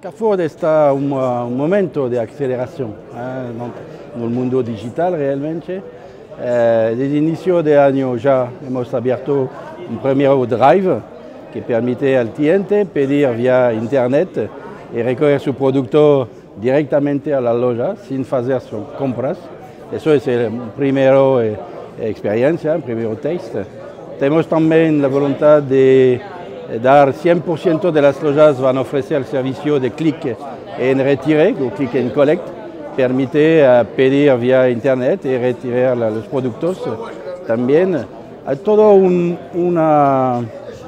Carrefour está en un momento de aceleración en el mundo digital realmente. Desde el inicio de año ya hemos abierto un primer drive que permite al cliente pedir vía internet y recoger su producto directamente a la loja sin hacer sus compras. Eso es la primera experiencia, el primer test. Tenemos también la voluntad de dar 100% de las lojas van a ofrecer el servicio de click en retire o click en collect. Permite pedir vía internet y retirar los productos. También hay todo una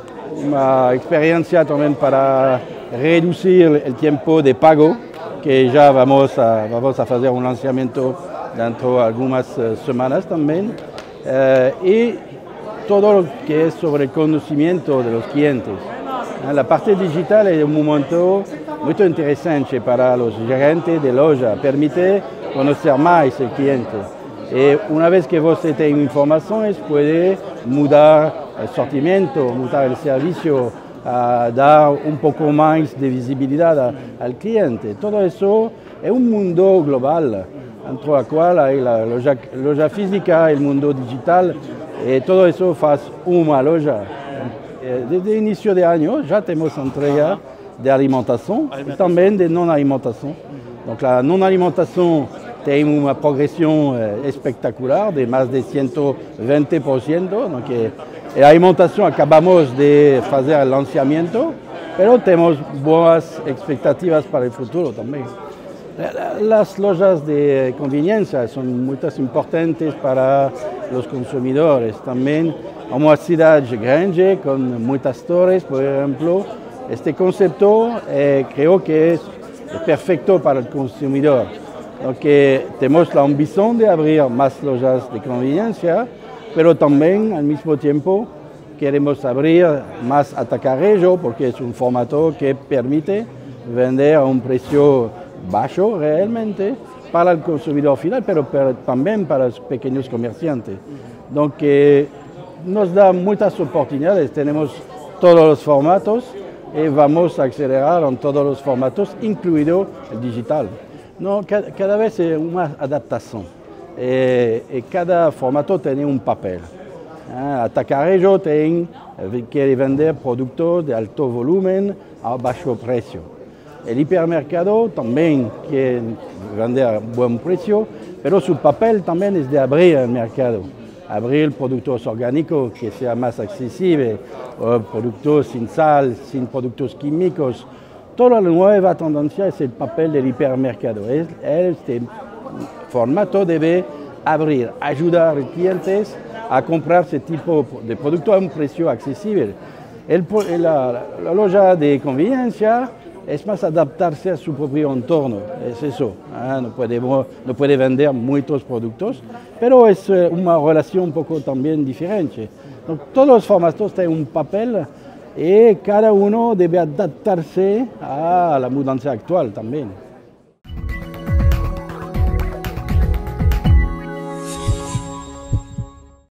experiencia también para reducir el tiempo de pago, que ya vamos a hacer un lanzamiento dentro de algunas semanas también. Y todo lo que es sobre el conocimiento de los clientes. La parte digital es un momento muy interesante para los gerentes de loja, permite conocer más el cliente. Y una vez que vos tenés informaciones, puede mudar el sortimiento, mudar el servicio, dar un poco más de visibilidad al cliente. Todo eso es un mundo global, dentro del cual hay la loja física, el mundo digital, y todo eso hace una loja. Desde el inicio de año ya tenemos entrega de alimentación y también de no alimentación. Donc la no alimentación tiene una progresión espectacular de más de 120%. Donc, la alimentación acabamos de hacer el lanzamiento, pero tenemos buenas expectativas para el futuro también. Las lojas de conveniencia son muy importantes para los consumidores. También en una ciudad grande con muchas torres, por ejemplo, este concepto creo que es perfecto para el consumidor. Tenemos la ambición de abrir más lojas de conveniencia, pero también al mismo tiempo queremos abrir más atacarejo porque es un formato que permite vender a un precio bajo realmente para el consumidor final, pero también para los pequeños comerciantes. Donc, nos da muchas oportunidades, tenemos todos los formatos y vamos a acelerar en todos los formatos, incluido el digital. No, cada vez es una adaptación y cada formato tiene un papel. Atacarejo quiere vender productos de alto volumen a bajo precio. El hipermercado también quiere vender a buen precio, pero su papel también es de abrir el mercado. Abrir productos orgánicos que sea más accesible, productos sin sal, sin productos químicos. Toda la nueva tendencia es el papel del hipermercado. Este formato debe abrir, ayudar a los clientes a comprar ese tipo de producto a un precio accesible. La loja de conveniencia es más adaptarse a su propio entorno, es eso. No puede vender muchos productos, pero es una relación un poco también diferente. Todos los formatos tienen un papel y cada uno debe adaptarse a la mudanza actual también.